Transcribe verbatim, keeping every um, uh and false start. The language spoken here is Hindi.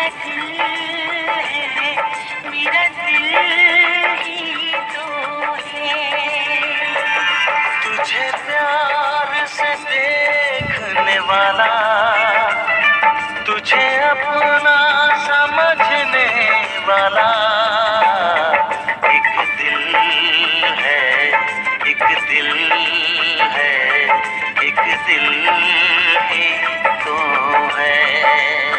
दिल है, मेरा दिल ही तो है। तुझे प्यार से देखने वाला, तुझे अपना समझने वाला एक दिल है, एक दिल है, एक दिल ही तो है।